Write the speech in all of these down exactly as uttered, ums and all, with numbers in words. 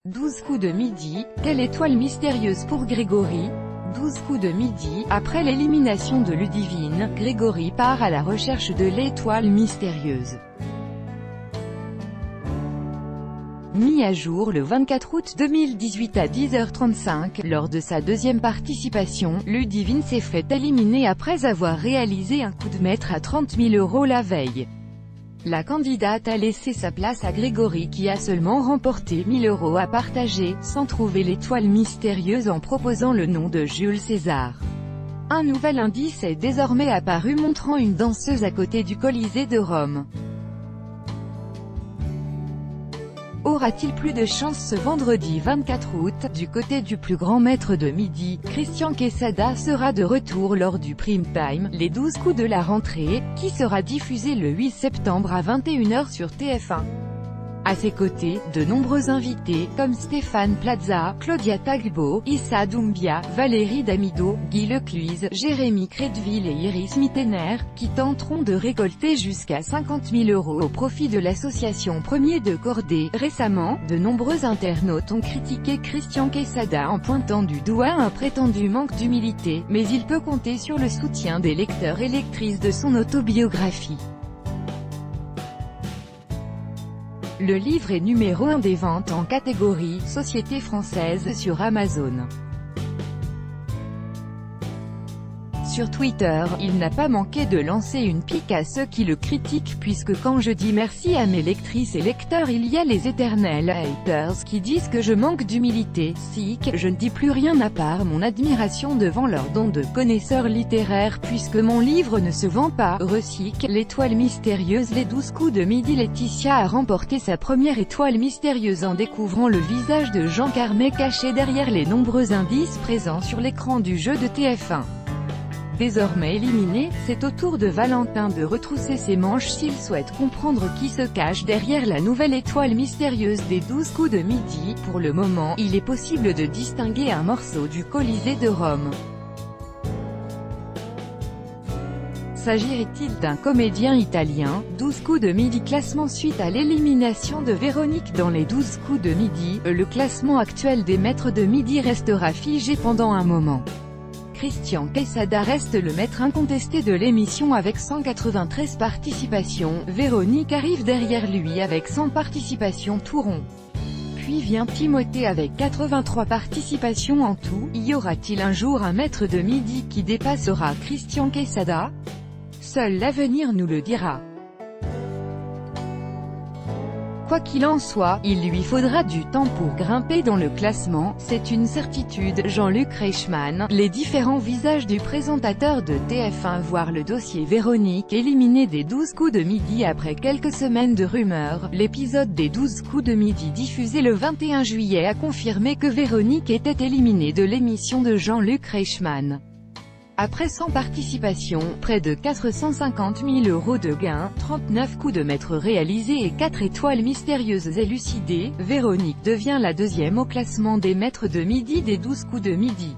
douze coups de midi, quelle étoile mystérieuse pour Grégory? douze coups de midi, après l'élimination de Ludivine, Grégory part à la recherche de l'étoile mystérieuse. Mis à jour le vingt-quatre août deux mille dix-huit à dix heures trente-cinq, lors de sa deuxième participation, Ludivine s'est fait éliminer après avoir réalisé un coup de maître à trente mille euros la veille. La candidate a laissé sa place à Grégory qui a seulement remporté mille euros à partager, sans trouver l'étoile mystérieuse en proposant le nom de Jules César. Un nouvel indice est désormais apparu montrant une danseuse à côté du Colisée de Rome. Aura-t-il plus de chance ce vendredi vingt-quatre août? Du côté du plus grand maître de midi, Christian Quesada sera de retour lors du prime time, les douze coups de la rentrée, qui sera diffusé le huit septembre à vingt et une heures sur T F un. À ses côtés, de nombreux invités, comme Stéphane Plaza, Claudia Tagbo, Issa Doumbia, Valérie Damido, Guy Lecluise, Jérémy Crédville et Iris Mittener, qui tenteront de récolter jusqu'à cinquante mille euros au profit de l'association Premier de Cordée. Récemment, de nombreux internautes ont critiqué Christian Quesada en pointant du doigt un prétendu manque d'humilité, mais il peut compter sur le soutien des lecteurs et lectrices de son autobiographie. Le livre est numéro un des ventes en catégorie « Société française » sur Amazon. Sur Twitter, il n'a pas manqué de lancer une pique à ceux qui le critiquent puisque quand je dis merci à mes lectrices et lecteurs il y a les éternels haters qui disent que je manque d'humilité. Sick, je ne dis plus rien à part mon admiration devant leur don de connaisseurs littéraires puisque mon livre ne se vend pas. Recyc, l'étoile mystérieuse. Les douze coups de midi. Laetitia a remporté sa première étoile mystérieuse en découvrant le visage de Jean Carmet caché derrière les nombreux indices présents sur l'écran du jeu de T F un. Désormais éliminé, c'est au tour de Valentin de retrousser ses manches s'il souhaite comprendre qui se cache derrière la nouvelle étoile mystérieuse des douze coups de midi. Pour le moment, il est possible de distinguer un morceau du Colisée de Rome. S'agirait-il d'un comédien italien? douze coups de midi. Classement suite à l'élimination de Véronique dans les douze coups de midi, le classement actuel des maîtres de midi restera figé pendant un moment. Christian Quesada reste le maître incontesté de l'émission avec cent quatre-vingt-treize participations, Véronique arrive derrière lui avec cent participations tout rond. Puis vient Timothée avec quatre-vingt-trois participations en tout. Y aura-t-il un jour un maître de midi qui dépassera Christian Quesada? Seul l'avenir nous le dira. Quoi qu'il en soit, il lui faudra du temps pour grimper dans le classement, c'est une certitude. Jean-Luc Reichmann, les différents visages du présentateur de T F un voire le dossier Véronique éliminé des douze coups de midi après quelques semaines de rumeurs. L'épisode des douze coups de midi diffusé le vingt et un juillet a confirmé que Véronique était éliminée de l'émission de Jean-Luc Reichmann. Après cent participations, près de quatre cent cinquante mille euros de gains, trente-neuf coups de maître réalisés et quatre étoiles mystérieuses élucidées, Véronique devient la deuxième au classement des maîtres de midi des douze coups de midi.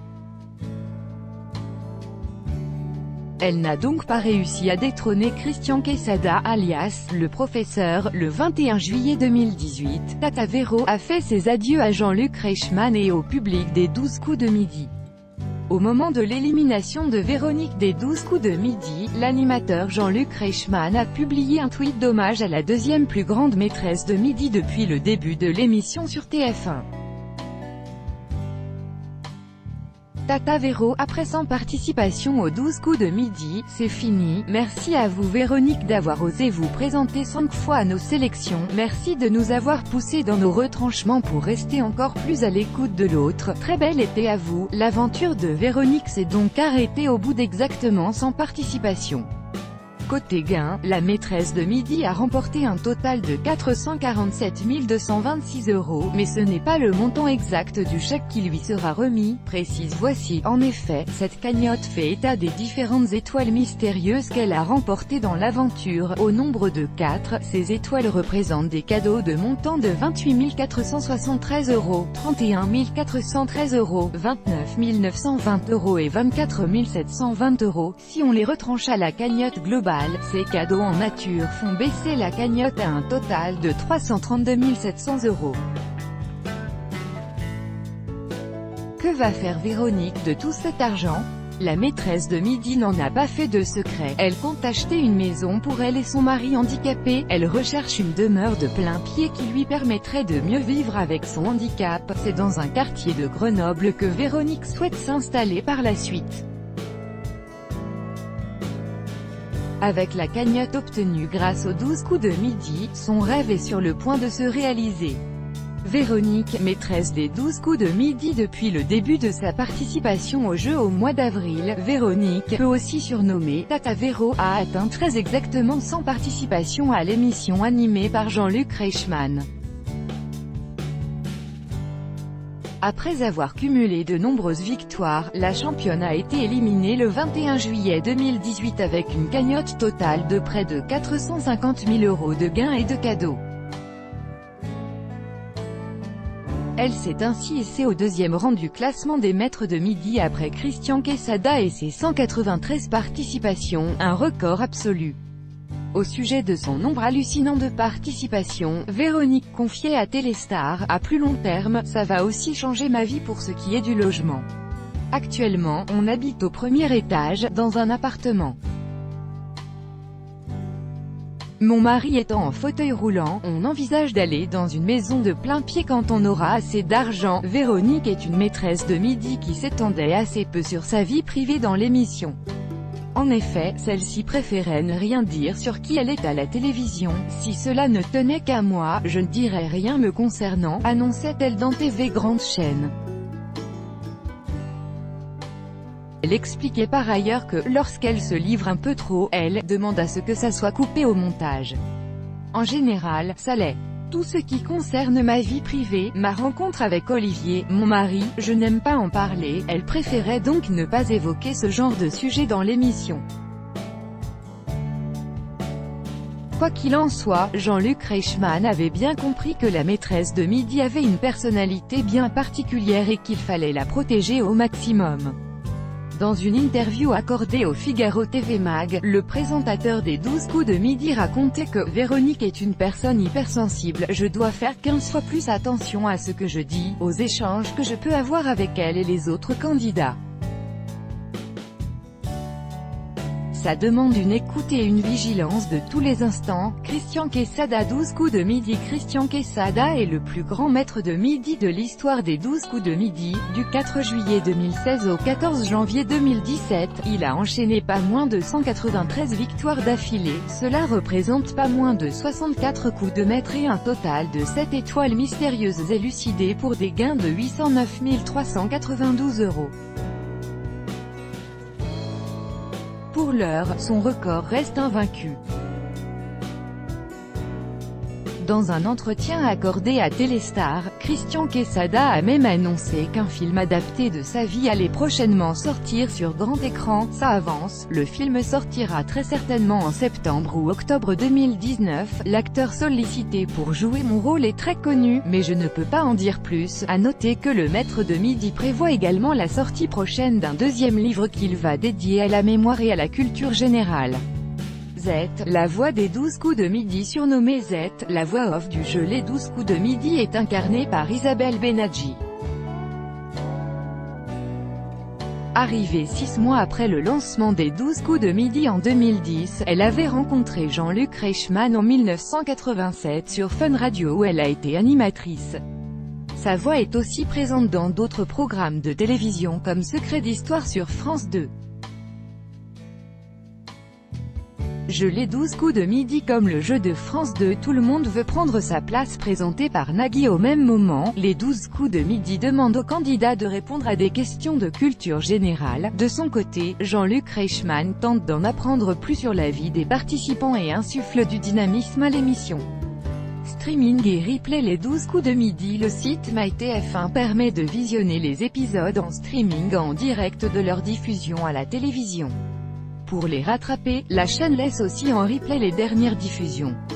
Elle n'a donc pas réussi à détrôner Christian Quesada alias le professeur. Le vingt et un juillet deux mille dix-huit, Tata Véro a fait ses adieux à Jean-Luc Reichmann et au public des douze coups de midi. Au moment de l'élimination de Véronique des douze coups de midi, l'animateur Jean-Luc Reichmann a publié un tweet d'hommage à la deuxième plus grande maîtresse de midi depuis le début de l'émission sur T F un. Tata Véro, après cent participations aux douze coups de midi, c'est fini. Merci à vous Véronique d'avoir osé vous présenter cinq fois à nos sélections. Merci de nous avoir poussés dans nos retranchements pour rester encore plus à l'écoute de l'autre. Très bel été à vous. L'aventure de Véronique s'est donc arrêtée au bout d'exactement cent participations. Côté gain, la maîtresse de midi a remporté un total de quatre cent quarante-sept mille deux cent vingt-six euros, mais ce n'est pas le montant exact du chèque qui lui sera remis, précise Voici. En effet, cette cagnotte fait état des différentes étoiles mystérieuses qu'elle a remportées dans l'aventure, au nombre de quatre. Ces étoiles représentent des cadeaux de montant de vingt-huit mille quatre cent soixante-treize euros, trente et un mille quatre cent treize euros, vingt-neuf mille neuf cent vingt euros et vingt-quatre mille sept cent vingt euros. Si on les retranche à la cagnotte globale, ces cadeaux en nature font baisser la cagnotte à un total de trois cent trente-deux mille sept cents euros. Que va faire Véronique de tout cet argent? La maîtresse de Midi n'en a pas fait de secret, elle compte acheter une maison pour elle et son mari handicapé, elle recherche une demeure de plein pied qui lui permettrait de mieux vivre avec son handicap, c'est dans un quartier de Grenoble que Véronique souhaite s'installer par la suite. Avec la cagnotte obtenue grâce aux douze coups de Midi, son rêve est sur le point de se réaliser. Véronique, maîtresse des douze coups de Midi depuis le début de sa participation au jeu au mois d'avril, Véronique, peu aussi surnommée Tata Véro, a atteint très exactement cent participations à l'émission animée par Jean-Luc Reichmann. Après avoir cumulé de nombreuses victoires, la championne a été éliminée le vingt et un juillet deux mille dix-huit avec une cagnotte totale de près de quatre cent cinquante mille euros de gains et de cadeaux. Elle s'est ainsi hissée au deuxième rang du classement des maîtres de Midi après Christian Quesada et ses cent quatre-vingt-treize participations, un record absolu. Au sujet de son nombre hallucinant de participations, Véronique confiait à Téléstar, à plus long terme, ça va aussi changer ma vie pour ce qui est du logement. Actuellement, on habite au premier étage, dans un appartement. Mon mari étant en fauteuil roulant, on envisage d'aller dans une maison de plein pied quand on aura assez d'argent. Véronique est une maîtresse de Midi qui s'étendait assez peu sur sa vie privée dans l'émission. En effet, celle-ci préférait ne rien dire sur qui elle est à la télévision. Si cela ne tenait qu'à moi, je ne dirais rien me concernant, annonçait-elle dans T V Grande Chaîne. Elle expliquait par ailleurs que, lorsqu'elle se livre un peu trop, elle demande à ce que ça soit coupé au montage. En général, ça l'est. Tout ce qui concerne ma vie privée, ma rencontre avec Olivier, mon mari, je n'aime pas en parler, elle préférait donc ne pas évoquer ce genre de sujet dans l'émission. Quoi qu'il en soit, Jean-Luc Reichmann avait bien compris que la maîtresse de Midi avait une personnalité bien particulière et qu'il fallait la protéger au maximum. Dans une interview accordée au Figaro T V Mag, le présentateur des douze coups de Midi racontait que « Véronique est une personne hypersensible, je dois faire quinze fois plus attention à ce que je dis, aux échanges que je peux avoir avec elle et les autres candidats. » Ça demande une écoute et une vigilance de tous les instants. Christian Quesada douze coups de Midi. Christian Quesada est le plus grand maître de Midi de l'histoire des douze coups de Midi. Du quatre juillet deux mille seize au quatorze janvier deux mille dix-sept, il a enchaîné pas moins de cent quatre-vingt-treize victoires d'affilée. Cela représente pas moins de soixante-quatre coups de maître et un total de sept étoiles mystérieuses élucidées pour des gains de huit cent neuf mille trois cent quatre-vingt-douze euros. Pour l'heure, son record reste invaincu. Dans un entretien accordé à Téléstar, Christian Quesada a même annoncé qu'un film adapté de sa vie allait prochainement sortir sur grand écran. Ça avance, le film sortira très certainement en septembre ou octobre deux mille dix-neuf. L'acteur sollicité pour jouer mon rôle est très connu, mais je ne peux pas en dire plus. À noter que le maître de Midi prévoit également la sortie prochaine d'un deuxième livre qu'il va dédier à la mémoire et à la culture générale. Z, la voix des douze coups de Midi. Surnommée Z, la voix off du jeu Les douze coups de Midi est incarnée par Isabelle Benadji. Arrivée six mois après le lancement des douze coups de Midi en deux mille dix, elle avait rencontré Jean-Luc Reichmann en mille neuf cent quatre-vingt-sept sur Fun Radio où elle a été animatrice. Sa voix est aussi présente dans d'autres programmes de télévision comme Secret d'Histoire sur France deux. Jeu Les douze coups de Midi. Comme le jeu de France deux, tout le monde veut prendre sa place, présenté par Nagui. Au même moment, Les douze coups de Midi demande aux candidats de répondre à des questions de culture générale. De son côté, Jean-Luc Reichmann tente d'en apprendre plus sur la vie des participants et insuffle du dynamisme à l'émission. Streaming et replay. Les douze coups de Midi. Le site My T F un permet de visionner les épisodes en streaming en direct de leur diffusion à la télévision. Pour les rattraper, la chaîne laisse aussi en replay les dernières diffusions.